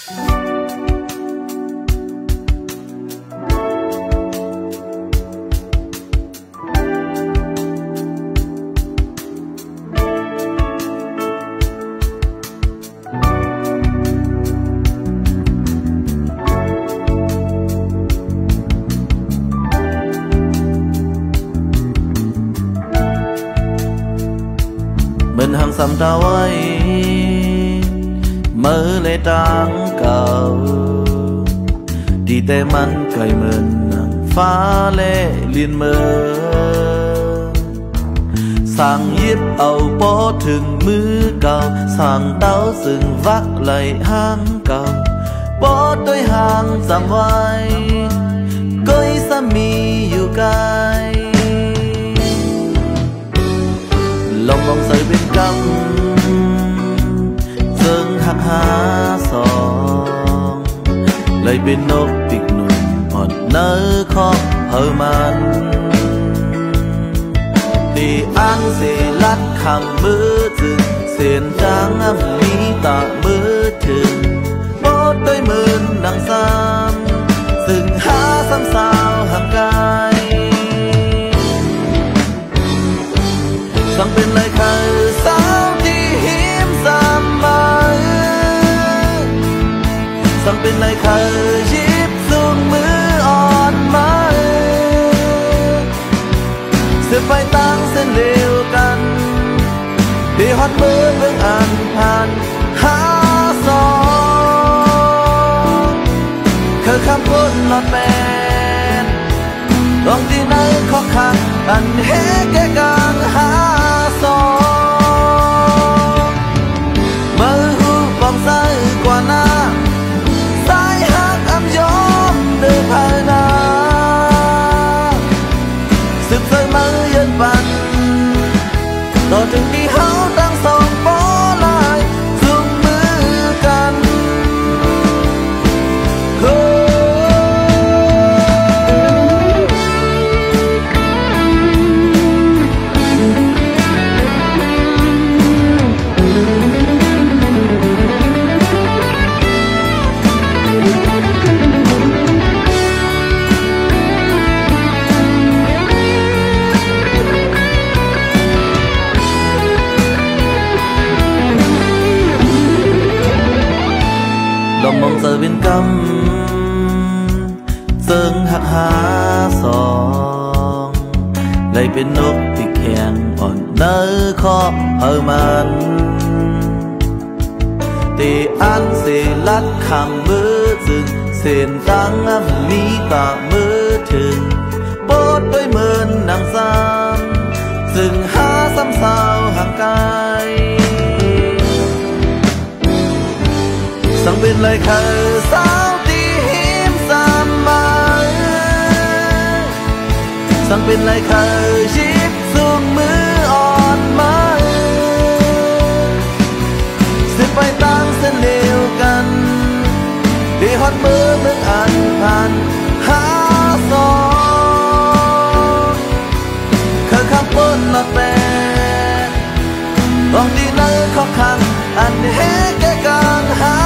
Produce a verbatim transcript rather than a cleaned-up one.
mình hàng xăm trao ấy mơ lệ trắng cầu đi tê mắn cày mình phá lệ liên mơ sang yếp ầu bó thường mưa cầu sang đau rừng vác lại hang cầu bó tôi hàng giảm vai coi xa mi yêu cay lòng vòng rơi bên căm dâng hạc há sòng lấy bên nốt tịch nụn ngọt nở khó hờ man thì ăn sẽ lát khang mơ rừng xiên trắng âm lý tạ mơ trường bó tới mơn đằng giam rừng há xăm sao hàng cay sang bên lại khờ sao thì hiếm giam mơ sang bên lại khờ díp xuống mưa on mơ sẽ phải tăng sẽ liềuกันđể hót mơ bước an than há gió khờ khám cốt lọt bèn lòng tin nơi khó khăn ăn hết cái càng há gió mơ hú vòng rơi qua na sai hát âm gió đưa thai na sức rơi mơ yên vạn đò từng đi háo đang sông bỏ lại dung mưa can lòng mong giờ bên căm dâng hạc há sòng lấy bên nốt tịch hèn còn nở khó hờ man thì ăn sẽ lát khang mơ rừng xiên trắng âm lý tạ mơ thường bó đôi mơn nàng giam rừng há xăm sao hàng cay sang bên lại khờ sao thì hiếm giam mơ sang bên lại khờ díp xuống mưa on mơ sẽ phải tăng sẽ liềuกันđể hót mơ bước an than há gió khờ khám cốt lọt bèn lòng đi nơi khó khăn ăn hết cái càng há